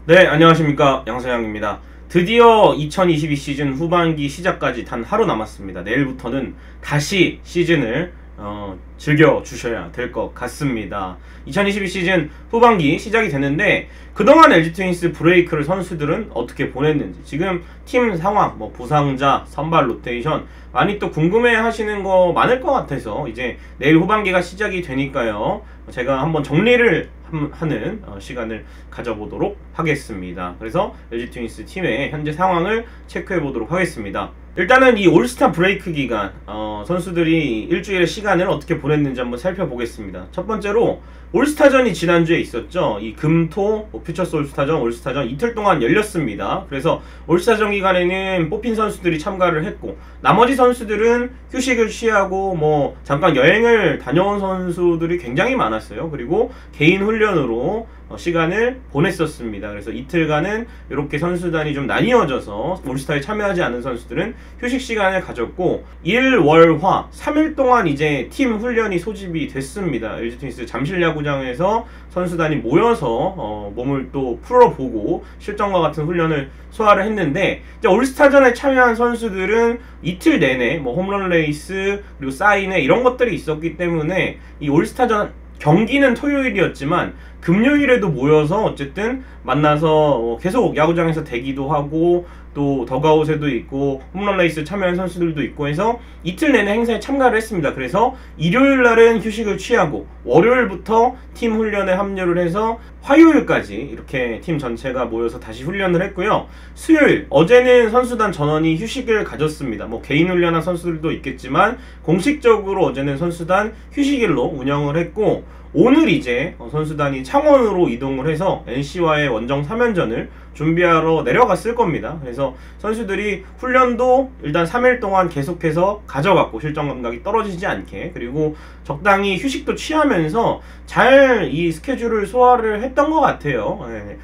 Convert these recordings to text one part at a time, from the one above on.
네, 안녕하십니까. 양서양입니다. 드디어 2022 시즌 후반기 시작까지 단 하루 남았습니다. 내일부터는 다시 시즌을 즐겨주셔야 될 것 같습니다. 2022 시즌 후반기 시작이 됐는데 그동안 LG 트윈스 브레이크를 선수들은 어떻게 보냈는지, 지금 팀 상황, 부상자, 선발 로테이션 많이 또 궁금해 하시는 거 많을 것 같아서 이제 내일 후반기가 시작이 되니까요, 제가 한번 정리를 하는 시간을 가져보도록 하겠습니다. 그래서 LG 트윈스 팀의 현재 상황을 체크해 보도록 하겠습니다. 일단은 이 올스타 브레이크 기간 선수들이 일주일의 시간을 어떻게 보냈는지 한번 살펴보겠습니다. 첫 번째로 올스타전이 지난주에 있었죠. 이 금토 퓨처스 올스타전, 올스타전 이틀 동안 열렸습니다. 그래서 올스타전 기간에는 뽑힌 선수들이 참가를 했고, 나머지 선수들은 휴식을 취하고 잠깐 여행을 다녀온 선수들이 굉장히 많았어요. 그리고 개인 훈련으로 시간을 보냈었습니다. 그래서 이틀간은 이렇게 선수단이 좀 나뉘어져서 올스타에 참여하지 않은 선수들은 휴식 시간을 가졌고, 일, 월, 화 3일 동안 이제 팀 훈련이 소집이 됐습니다. LG 트윈스 잠실야구장에서 선수단이 모여서 몸을 또 풀어보고 실전과 같은 훈련을 소화를 했는데, 이제 올스타전에 참여한 선수들은 이틀 내내 홈런 레이스 그리고 사인회 이런 것들이 있었기 때문에 이 올스타전 경기는 토요일이었지만 금요일에도 모여서 어쨌든 만나서 계속 야구장에서 대기도 하고, 또 더가웃에도 있고 홈런 레이스 참여한 선수들도 있고 해서 이틀 내내 행사에 참가를 했습니다. 그래서 일요일날은 휴식을 취하고 월요일부터 팀 훈련에 합류를 해서 화요일까지 이렇게 팀 전체가 모여서 다시 훈련을 했고요. 수요일, 어제는 선수단 전원이 휴식을 가졌습니다. 개인 훈련한 선수들도 있겠지만 공식적으로 어제는 선수단 휴식일로 운영을 했고, 오늘 이제 선수단이 창원으로 이동을 해서 NC와의 원정 3연전을 준비하러 내려갔을 겁니다. 그래서 선수들이 훈련도 일단 3일 동안 계속해서 가져갔고, 실전 감각이 떨어지지 않게, 그리고 적당히 휴식도 취하면서 잘 이 스케줄을 소화를 했던 것 같아요.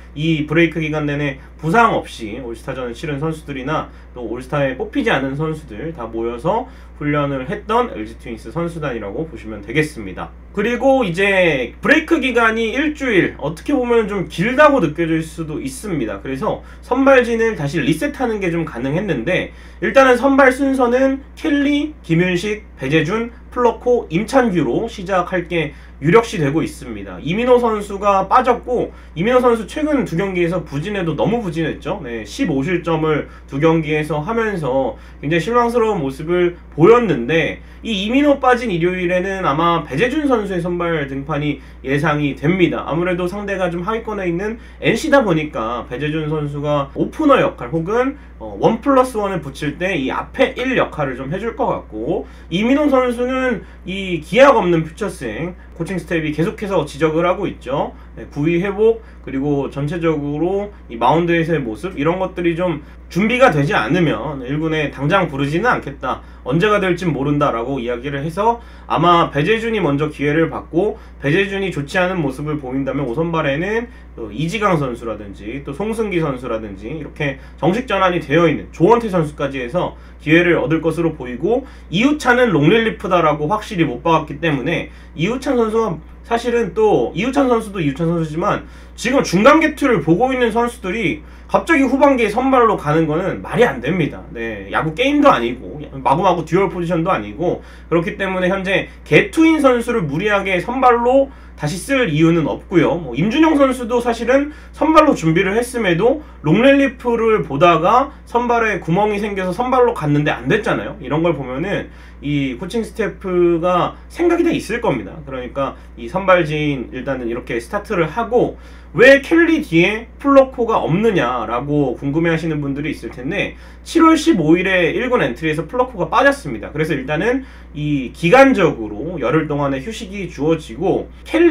이 브레이크 기간 내내 부상 없이 올스타전을 치른 선수들이나 또 올스타에 뽑히지 않은 선수들 다 모여서 훈련을 했던 LG 트윈스 선수단이라고 보시면 되겠습니다. 그리고 이제 브레이크 기간이 일주일, 어떻게 보면 좀 길다고 느껴질 수도 있습니다. 그래서 선발진을 다시 리셋하는 게 좀 가능했는데, 일단은 선발 순서는 켈리, 김윤식, 배재준, 플러코, 임찬규로 시작할 게 유력시 되고 있습니다. 이민호 선수가 빠졌고, 이민호 선수 최근 두 경기에서 부진해도 너무 부진했죠. 15실점을 두 경기에서 하면서 굉장히 실망스러운 모습을 보였는데, 이 이민호 빠진 일요일에는 아마 배재준 선수의 선발 등판이 예상이 됩니다. 아무래도 상대가 좀 하위권에 있는 NC다 보니까 배재준 선수가 오프너 역할 혹은 1+1을 붙일 때 이 앞에 1 역할을 좀 해줄 것 같고, 이민호 선수는 이 기약 없는 퓨처스행 코칭 스텝이 계속해서 지적을 하고 있죠. 구위 회복, 그리고 전체적으로 이 마운드에서의 모습, 이런 것들이 좀 준비가 되지 않으면 1군에 당장 부르지는 않겠다, 언제가 될진 모른다 라고 이야기를 해서 아마 배재준이 먼저 기회를 받고, 배재준이 좋지 않은 모습을 보인다면 오선발에는 이지강 선수라든지 또 송승기 선수라든지 이렇게 정식 전환이 되어 있는 조원태 선수까지 해서 기회를 얻을 것으로 보이고, 이우찬은 롱릴리프다라고 확실히 못 박았기 때문에 이우찬 선수가 사실은 또 이우찬 선수도 이우찬 선수지만 지금 중간 개투를 보고 있는 선수들이 갑자기 후반기에 선발로 가는 거는 말이 안 됩니다. 야구 게임도 아니고 마구마구 듀얼 포지션도 아니고, 그렇기 때문에 현재 개투인 선수를 무리하게 선발로 다시 쓸 이유는 없고요. 임준영 선수도 사실은 선발로 준비를 했음에도 롱rel리프를 보다가 선발에 구멍이 생겨서 선발로 갔는데 안 됐잖아요. 이런 걸 보면은 이 코칭 스태프가 생각이 다 있을 겁니다. 그러니까 이 선발진 일단은 이렇게 스타트를 하고, 왜 켈리 뒤에 플러코가 없느냐라고 궁금해하시는 분들이 있을 텐데, 7월 15일에 1군 엔트리에서 플러코가 빠졌습니다. 그래서 일단은 이 기간적으로 열흘 동안의 휴식이 주어지고,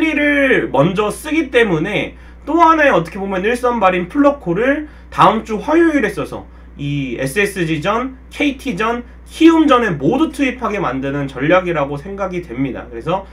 켈리를 먼저 쓰기 때문에 또 하나의 어떻게 보면 일선발인 플러코를 다음 주 화요일에 써서 이 SSG전, KT전, 키움전에 모두 투입하게 만드는 전략이라고 생각이 됩니다. 그래서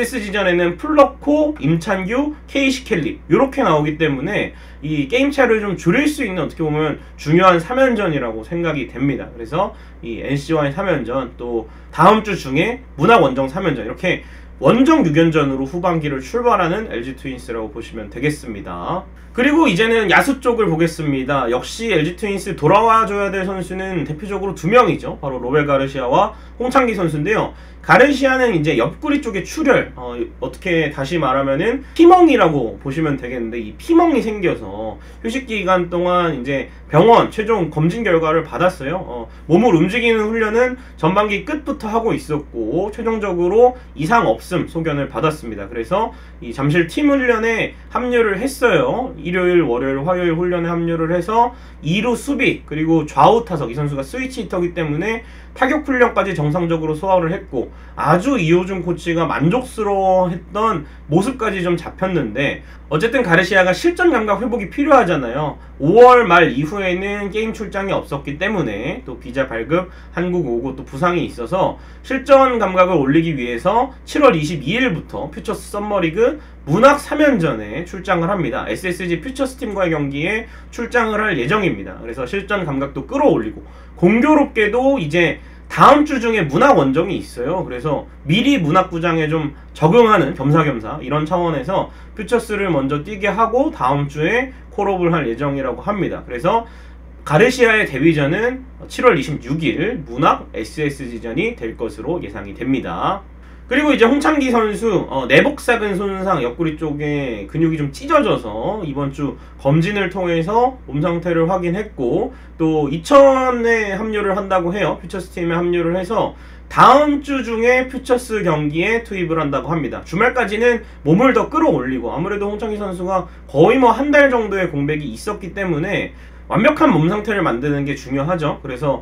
SSG전에는 플러코, 임찬규, KC 켈리 이렇게 나오기 때문에 이 게임차를 좀 줄일 수 있는 어떻게 보면 중요한 3연전이라고 생각이 됩니다. 그래서 이 NC와의 3연전, 또 다음 주 중에 문학 원정 3연전, 이렇게 원정 6연전으로 후반기를 출발하는 LG 트윈스라고 보시면 되겠습니다. 그리고 이제는 야수 쪽을 보겠습니다. 역시 LG 트윈스 돌아와줘야 될 선수는 대표적으로 두 명이죠. 바로 로벨 가르시아와 홍창기 선수인데요. 가르시아는 이제 옆구리 쪽에 출혈, 어떻게 다시 말하면은 피멍이라고 보시면 되겠는데, 이 피멍이 생겨서 휴식 기간 동안 이제 병원 최종 검진 결과를 받았어요. 몸을 움직이는 훈련은 전반기 끝부터 하고 있었고 최종적으로 이상 없음 소견을 받았습니다. 그래서 이 잠실 팀 훈련에 합류를 했어요. 일요일, 월요일, 화요일 훈련에 합류를 해서 2루 수비 그리고 좌우 타석, 이 선수가 스위치 히터기 때문에 타격 훈련까지 정상적으로 소화를 했고, 아주 이호준 코치가 만족스러워했던 모습까지 좀 잡혔는데, 어쨌든 가르시아가 실전 감각 회복이 필요하잖아요. 5월 말 이후에는 게임 출장이 없었기 때문에, 또 비자 발급, 한국 오고 또 부상이 있어서 실전 감각을 올리기 위해서 7월 22일부터 퓨처스 썸머리그 문학 3연전에 출장을 합니다. SSG 퓨처스 팀과의 경기에 출장을 할 예정입니다. 그래서 실전 감각도 끌어올리고, 공교롭게도 이제 다음 주 중에 문학 원정이 있어요. 그래서 미리 문학구장에 좀 적응하는 겸사겸사 이런 차원에서 퓨처스를 먼저 뛰게 하고 다음 주에 콜업을 할 예정이라고 합니다. 그래서 가르시아의 데뷔전은 7월 26일 문학 SSG전이 될 것으로 예상이 됩니다. 그리고 이제 홍창기 선수 내복사근 손상, 옆구리 쪽에 근육이 좀 찢어져서 이번 주 검진을 통해서 몸 상태를 확인했고, 또 이천에 합류를 한다고 해요. 퓨처스 팀에 합류를 해서 다음 주 중에 퓨처스 경기에 투입을 한다고 합니다. 주말까지는 몸을 더 끌어올리고, 아무래도 홍창기 선수가 거의 뭐 한 달 정도의 공백이 있었기 때문에 완벽한 몸 상태를 만드는 게 중요하죠. 그래서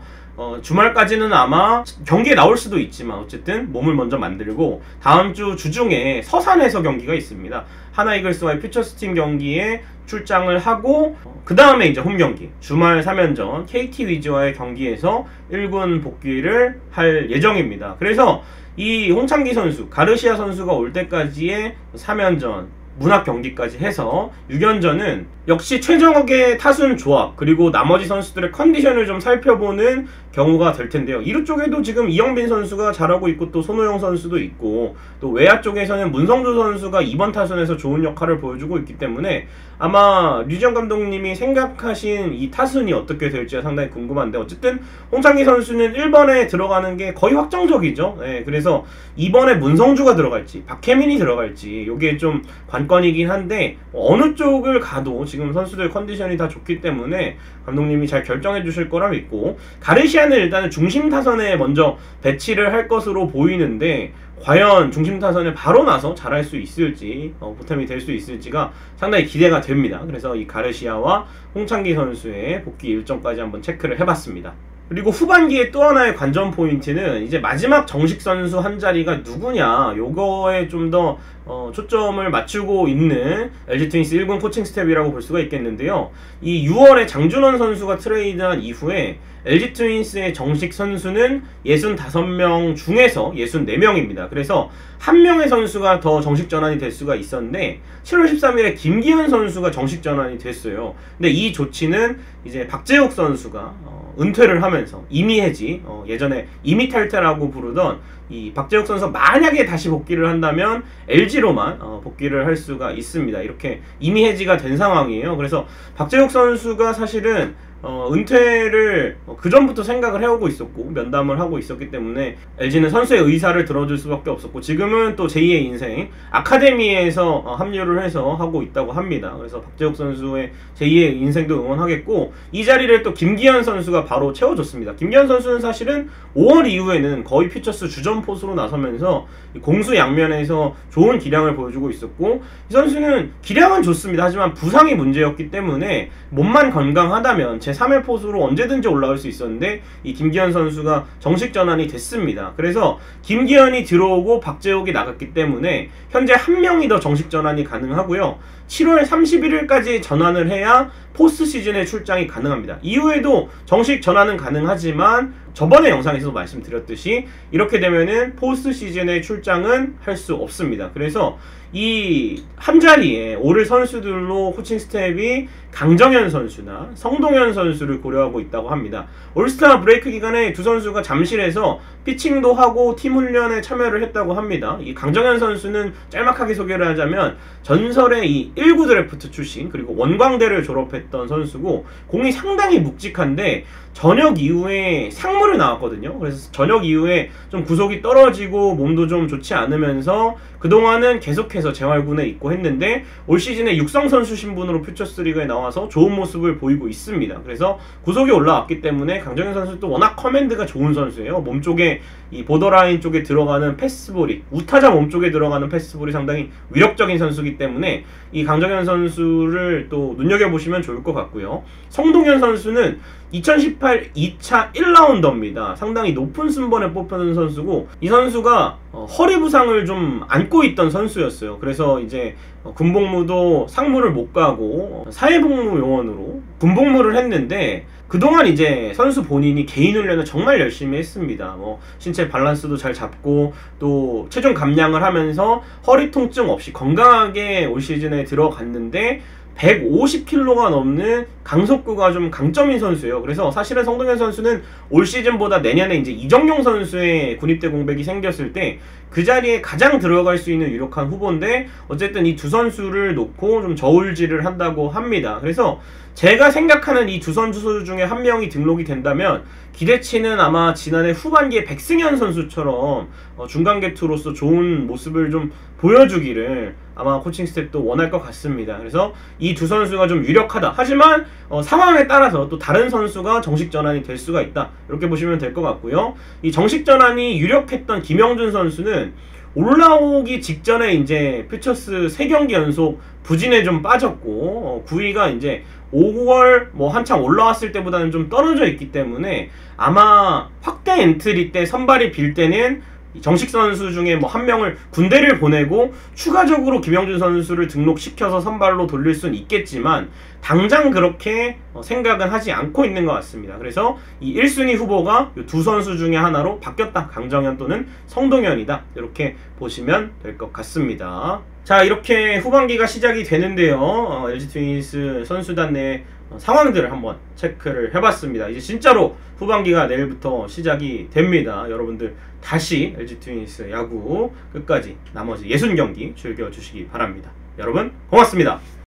주말까지는 아마 경기에 나올 수도 있지만 어쨌든 몸을 먼저 만들고, 다음 주 주중에 서산에서 경기가 있습니다. 하나이글스와의 퓨처스 팀 경기에 출장을 하고, 그 다음에 이제 홈 경기 주말 3연전 KT 위즈와의 경기에서 1군 복귀를 할 예정입니다. 그래서 이 홍창기 선수, 가르시아 선수가 올 때까지의 3연전 문학 경기까지 해서 6연전은 역시 최정욱의 타순 조합 그리고 나머지 선수들의 컨디션을 좀 살펴보는 경우가 될 텐데요. 2루 쪽에도 지금 이영빈 선수가 잘하고 있고, 또 손호영 선수도 있고, 또 외야 쪽에서는 문성주 선수가 2번 타순에서 좋은 역할을 보여주고 있기 때문에 아마 류지영 감독님이 생각하신 이 타순이 어떻게 될지가 상당히 궁금한데, 어쨌든 홍창기 선수는 1번에 들어가는 게 거의 확정적이죠. 네, 그래서 2번에 문성주가 들어갈지 박혜민이 들어갈지 이게 좀 관건이긴 한데, 어느 쪽을 가도 지금 선수들 컨디션이 다 좋기 때문에 감독님이 잘 결정해 주실 거라 믿고, 가르시아는 일단은 중심 타선에 먼저 배치를 할 것으로 보이는데, 과연 중심 타선에 바로 나서 잘할 수 있을지, 보탬이 될 수 있을지가 상당히 기대가 됩니다. 그래서 이 가르시아와 홍창기 선수의 복귀 일정까지 한번 체크를 해봤습니다. 그리고 후반기에 또 하나의 관전 포인트는 이제 마지막 정식 선수 한 자리가 누구냐, 요거에 좀 더 초점을 맞추고 있는 LG 트윈스 1군 코칭 스텝이라고 볼 수가 있겠는데요. 이 6월에 장준원 선수가 트레이드한 이후에 LG 트윈스의 정식 선수는 65명 중에서 64명입니다. 그래서 한 명의 선수가 더 정식 전환이 될 수가 있었는데 7월 13일에 김기현 선수가 정식 전환이 됐어요. 근데 이 조치는 이제 박재욱 선수가 은퇴를 하면서 이미해지, 예전에 이미탈퇴라고 부르던 이 박재욱 선수가 만약에 다시 복귀를 한다면 LG로만 복귀를 할 수가 있습니다. 이렇게 이미해지가 된 상황이에요. 그래서 박재욱 선수가 사실은 은퇴를 그 전부터 생각을 해오고 있었고 면담을 하고 있었기 때문에 LG는 선수의 의사를 들어줄 수밖에 없었고, 지금은 또 제2의 인생 아카데미에서 합류를 해서 하고 있다고 합니다. 그래서 박재욱 선수의 제2의 인생도 응원하겠고, 이 자리를 또 김기현 선수가 바로 채워줬습니다. 김기현 선수는 사실은 5월 이후에는 거의 퓨처스 주전 포수로 나서면서 공수 양면에서 좋은 기량을 보여주고 있었고, 이 선수는 기량은 좋습니다. 하지만 부상이 문제였기 때문에 몸만 건강하다면 제3의 포수로 언제든지 올라올 수 있었는데, 이 김기현 선수가 정식 전환이 됐습니다. 그래서 김기현이 들어오고 박재욱이 나갔기 때문에 현재 한 명이 더 정식 전환이 가능하고요. 7월 31일까지 전환을 해야 포스트 시즌에 출장이 가능합니다. 이후에도 정식 전환은 가능하지만 저번에 영상에서도 말씀드렸듯이 이렇게 되면은 포스트 시즌의 출장은 할 수 없습니다. 그래서 이 한자리에 오를 선수들로 코칭 스텝이 강정현 선수나 성동현 선수를 고려하고 있다고 합니다. 올스타 브레이크 기간에 두 선수가 잠실에서 피칭도 하고 팀 훈련에 참여를 했다고 합니다. 이 강정현 선수는 짤막하게 소개를 하자면 전설의 이 19 드래프트 출신, 그리고 원광대를 졸업했던 선수고 공이 상당히 묵직한데 전역 이후에 상무를 나왔거든요. 그래서 전역 이후에 좀 구속이 떨어지고 몸도 좀 좋지 않으면서 그동안은 계속해서 재활군에 있고 했는데 올 시즌에 육성 선수 신분으로 퓨처스 리그에 나와서 좋은 모습을 보이고 있습니다. 그래서 구속이 올라왔기 때문에 강정현 선수도 워낙 커맨드가 좋은 선수예요. 몸쪽에 이 보더라인 쪽에 들어가는 패스볼이, 우타자 몸쪽에 들어가는 패스볼이 상당히 위력적인 선수이기 때문에 이 강정현 선수를 또 눈여겨보시면 좋을 것 같고요. 성동현 선수는 2018 2차 1라운더입니다. 상당히 높은 순번에 뽑혀는 선수고, 이 선수가 허리 부상을 좀 안고 있던 선수였어요. 그래서 이제 군복무도 상무를 못 가고 사회복무 요원으로 군복무를 했는데, 그동안 이제 선수 본인이 개인 훈련을 정말 열심히 했습니다. 신체 밸런스도 잘 잡고 또 체중 감량을 하면서 허리 통증 없이 건강하게 올 시즌에 들어갔는데 150kg가 넘는 강속구가 좀 강점인 선수예요. 그래서 사실은 성동현 선수는 올 시즌보다 내년에 이제 이정용 선수의 군입대 공백이 생겼을 때 그 자리에 가장 들어갈 수 있는 유력한 후보인데, 어쨌든 이 두 선수를 놓고 좀 저울질을 한다고 합니다. 그래서 제가 생각하는 이 두 선수 중에 한 명이 등록이 된다면 기대치는 아마 지난해 후반기에 백승현 선수처럼 중간 개투로서 좋은 모습을 좀 보여주기를 아마 코칭 스텝도 원할 것 같습니다. 그래서 이 두 선수가 좀 유력하다. 하지만 상황에 따라서 또 다른 선수가 정식 전환이 될 수가 있다. 이렇게 보시면 될 것 같고요. 이 정식 전환이 유력했던 김영준 선수는 올라오기 직전에 이제 퓨처스 3경기 연속 부진에 좀 빠졌고 9위가 이제 5월 한창 올라왔을 때보다는 좀 떨어져 있기 때문에 아마 확대 엔트리 때 선발이 빌 때는 정식 선수 중에 한 명을 군대를 보내고 추가적으로 김영준 선수를 등록시켜서 선발로 돌릴 수는 있겠지만 당장 그렇게 생각은 하지 않고 있는 것 같습니다. 그래서 이 1순위 후보가 이 두 선수 중에 하나로 바뀌었다. 강정현 또는 성동현이다. 이렇게 보시면 될 것 같습니다. 자, 이렇게 후반기가 시작이 되는데요. LG 트윈스 선수단 내 상황들을 한번 체크를 해봤습니다. 이제 진짜로 후반기가 내일부터 시작이 됩니다. 여러분들 다시 LG 트윈스 야구 끝까지 나머지 60경기 즐겨주시기 바랍니다. 여러분 고맙습니다.